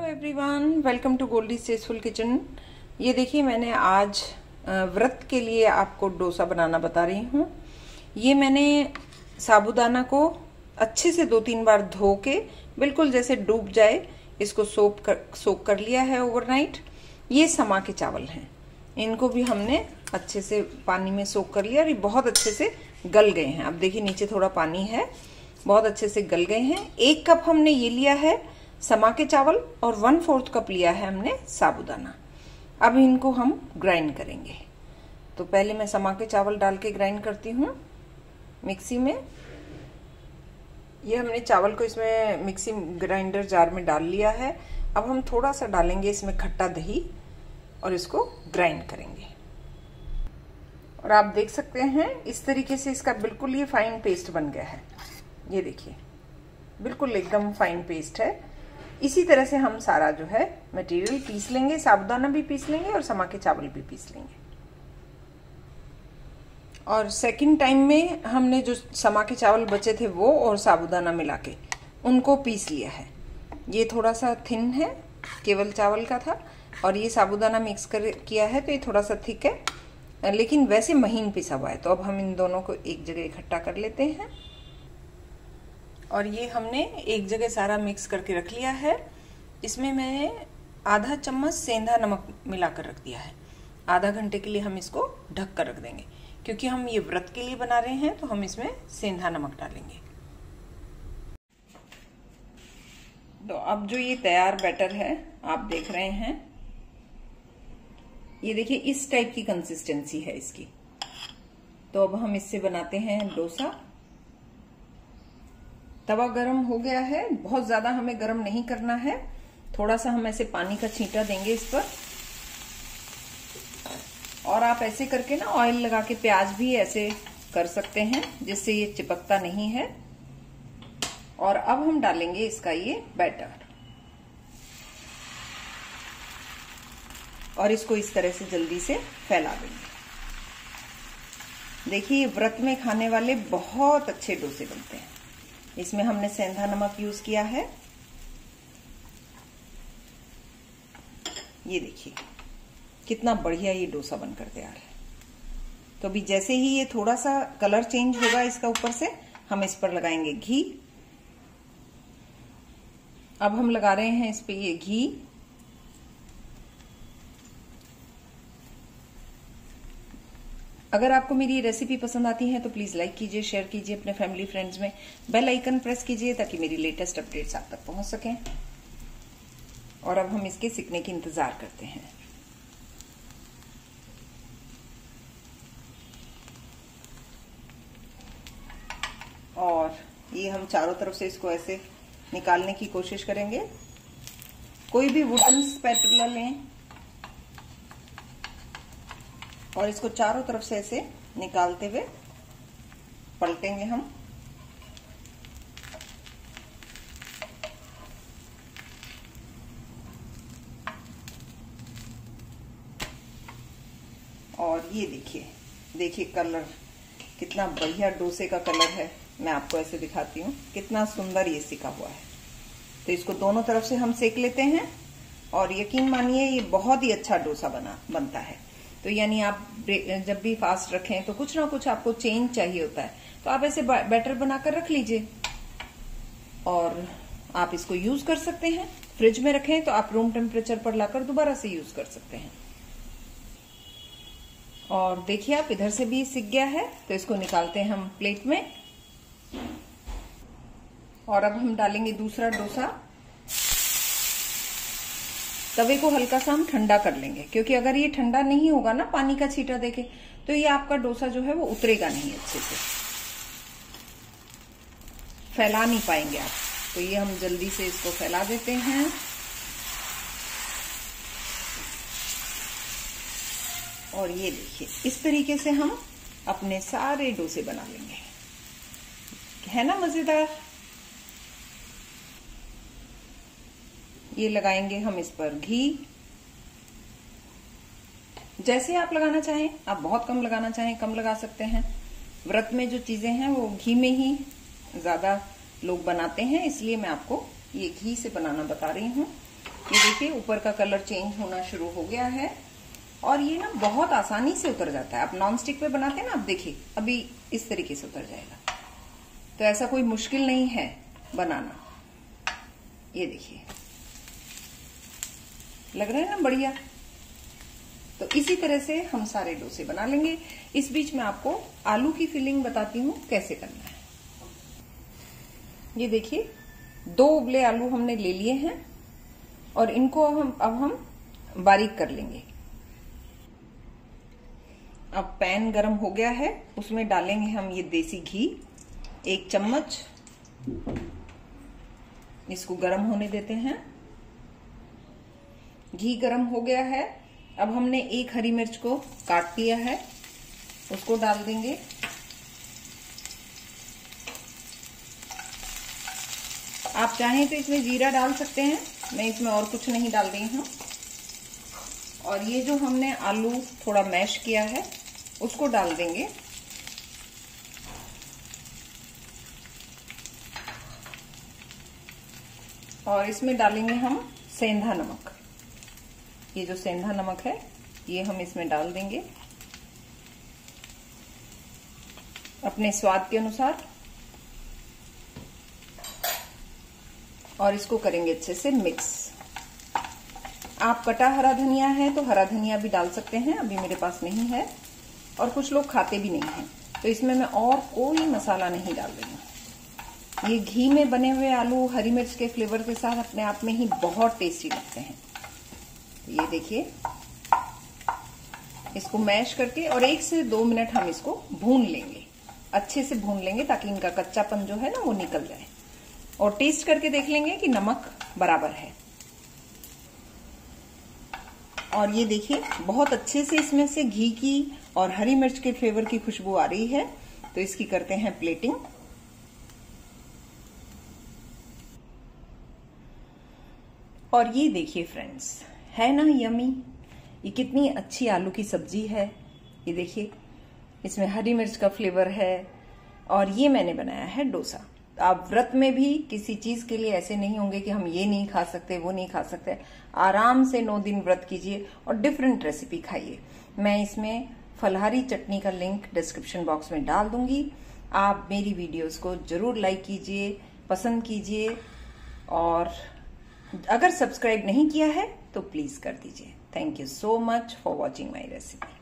Everyone, welcome to Goldie Tasteful Kitchen. ये देखिए, मैंने आज व्रत के लिए आपको डोसा बनाना बता रही हूँ। ये मैंने साबूदाना को अच्छे से 2-3 बार धो के बिल्कुल जैसे डूब जाए इसको सोक कर लिया है ओवरनाइट। ये समा के चावल हैं, इनको भी हमने अच्छे से पानी में सोक कर लिया और ये बहुत अच्छे से गल गए हैं। अब देखिए नीचे थोड़ा पानी है, बहुत अच्छे से गल गए हैं। 1 कप हमने ये लिया है समा के चावल और 1/4 कप लिया है हमने साबूदाना। अब इनको हम ग्राइंड करेंगे। तो पहले मैं समा के चावल डाल के ग्राइंड करती हूँ मिक्सी में। ये हमने चावल को इसमें मिक्सी ग्राइंडर जार में डाल लिया है। अब हम थोड़ा सा डालेंगे इसमें खट्टा दही और इसको ग्राइंड करेंगे। और आप देख सकते हैं इस तरीके से इसका बिल्कुल ये फाइन पेस्ट बन गया है। ये देखिए, बिल्कुल एकदम फाइन पेस्ट है। इसी तरह से हम सारा जो है मटेरियल पीस लेंगे, साबूदाना भी पीस लेंगे और समा के चावल भी पीस लेंगे। और सेकंड टाइम में हमने जो समा के चावल बचे थे वो और साबूदाना मिला के उनको पीस लिया है। ये थोड़ा सा थिन है, केवल चावल का था, और ये साबूदाना मिक्स कर किया है तो ये थोड़ा सा थिक है, लेकिन वैसे महीन पिसा हुआ है। तो अब हम इन दोनों को एक जगह इकट्ठा कर लेते हैं। और ये हमने एक जगह सारा मिक्स करके रख लिया है। इसमें मैंने आधा चम्मच सेंधा नमक मिलाकर रख दिया है। आधा घंटे के लिए हम इसको ढक कर रख देंगे, क्योंकि हम ये व्रत के लिए बना रहे हैं तो हम इसमें सेंधा नमक डालेंगे। तो अब जो ये तैयार बैटर है आप देख रहे हैं, ये देखिए इस टाइप की कंसिस्टेंसी है इसकी। तो अब हम इससे बनाते हैं डोसा। तवा गरम हो गया है, बहुत ज्यादा हमें गरम नहीं करना है। थोड़ा सा हम ऐसे पानी का छींटा देंगे इस पर, और आप ऐसे करके ना ऑयल लगा के प्याज भी ऐसे कर सकते हैं जिससे ये चिपकता नहीं है। और अब हम डालेंगे इसका ये बैटर और इसको इस तरह से जल्दी से फैला देंगे। देखिए, व्रत में खाने वाले बहुत अच्छे डोसे बनते हैं। इसमें हमने सेंधा नमक यूज किया है। ये देखिए कितना बढ़िया ये डोसा बनकर तैयार है। तो अभी जैसे ही ये थोड़ा सा कलर चेंज होगा इसका ऊपर से, हम इस पर लगाएंगे घी। अब हम लगा रहे हैं इस पे ये घी। अगर आपको मेरी रेसिपी पसंद आती है तो प्लीज लाइक कीजिए, शेयर कीजिए अपने फैमिली फ्रेंड्स में, बेल आइकन प्रेस कीजिए ताकि मेरी लेटेस्ट अपडेट्स आप तक पहुंच सकें। और अब हम इसके सिकने की इंतजार करते हैं। और ये हम चारों तरफ से इसको ऐसे निकालने की कोशिश करेंगे। कोई भी वुडन स्पैटुला लें और इसको चारों तरफ से ऐसे निकालते हुए पलटेंगे हम। और ये देखिए कलर कितना बढ़िया डोसे का कलर है। मैं आपको ऐसे दिखाती हूँ, कितना सुंदर ये सिका हुआ है। तो इसको दोनों तरफ से हम सेक लेते हैं और यकीन मानिए ये बहुत ही अच्छा डोसा बनता है। तो यानी आप जब भी फास्ट रखें तो कुछ ना कुछ आपको चेंज चाहिए होता है, तो आप ऐसे बैटर बनाकर रख लीजिए और आप इसको यूज कर सकते हैं। फ्रिज में रखें तो आप रूम टेम्परेचर पर लाकर दोबारा से यूज कर सकते हैं। और देखिए आप इधर से भी सिक गया है, तो इसको निकालते हैं हम प्लेट में। और अब हम डालेंगे दूसरा डोसा। तवे को हल्का सा हम ठंडा कर लेंगे, क्योंकि अगर ये ठंडा नहीं होगा ना पानी का छींटा देके, तो ये आपका डोसा जो है वो उतरेगा नहीं, अच्छे से फैला नहीं पाएंगे आप। तो ये हम जल्दी से इसको फैला देते हैं। और ये देखिए इस तरीके से हम अपने सारे डोसे बना लेंगे। है ना मजेदार। ये लगाएंगे हम इस पर घी। जैसे आप लगाना चाहें, आप बहुत कम लगाना चाहें कम लगा सकते हैं। व्रत में जो चीजें हैं वो घी में ही ज्यादा लोग बनाते हैं, इसलिए मैं आपको ये घी से बनाना बता रही हूँ। ये देखिए ऊपर का कलर चेंज होना शुरू हो गया है और ये ना बहुत आसानी से उतर जाता है। आप नॉन स्टिक पे बनाते हैं ना, आप देखिए अभी इस तरीके से उतर जाएगा। तो ऐसा कोई मुश्किल नहीं है बनाना। ये देखिए लग रहा है ना बढ़िया। तो इसी तरह से हम सारे डोसे बना लेंगे। इस बीच में आपको आलू की फिलिंग बताती हूँ कैसे करना है। ये देखिए 2 उबले आलू हमने ले लिए हैं और इनको अब हम बारीक कर लेंगे। अब पैन गरम हो गया है, उसमें डालेंगे हम ये देसी घी 1 चम्मच। इसको गरम होने देते हैं। घी गरम हो गया है। अब हमने 1 हरी मिर्च को काट लिया है, उसको डाल देंगे। आप चाहें तो इसमें जीरा डाल सकते हैं, मैं इसमें और कुछ नहीं डाल रही हूं। और ये जो हमने आलू थोड़ा मैश किया है उसको डाल देंगे। और इसमें डालेंगे हम सेंधा नमक। ये जो सेंधा नमक है ये हम इसमें डाल देंगे अपने स्वाद के अनुसार। और इसको करेंगे अच्छे से मिक्स। आप कटा हरा धनिया है तो हरा धनिया भी डाल सकते हैं, अभी मेरे पास नहीं है और कुछ लोग खाते भी नहीं हैं, तो इसमें मैं और कोई मसाला नहीं डाल रही हूँ। ये घी में बने हुए आलू हरी मिर्च के फ्लेवर के साथ अपने आप में ही बहुत टेस्टी लगते हैं। ये देखिए इसको मैश करके और 1 से 2 मिनट हम इसको भून लेंगे, अच्छे से भून लेंगे ताकि इनका कच्चापन जो है ना वो निकल जाए। और टेस्ट करके देख लेंगे कि नमक बराबर है। और ये देखिए बहुत अच्छे से इसमें से घी की और हरी मिर्च के फ्लेवर की खुशबू आ रही है। तो इसकी करते हैं प्लेटिंग। और ये देखिए फ्रेंड्स, है ना यमी। ये कितनी अच्छी आलू की सब्जी है। ये देखिए इसमें हरी मिर्च का फ्लेवर है और ये मैंने बनाया है डोसा। आप व्रत में भी किसी चीज के लिए ऐसे नहीं होंगे कि हम ये नहीं खा सकते वो नहीं खा सकते। आराम से 9 दिन व्रत कीजिए और डिफरेंट रेसिपी खाइए। मैं इसमें फलहारी चटनी का लिंक डिस्क्रिप्शन बॉक्स में डाल दूंगी। आप मेरी वीडियोस को जरूर लाइक कीजिए, पसंद कीजिए और अगर सब्सक्राइब नहीं किया है तो प्लीज कर दीजिए। Thank you so much for watching my recipe.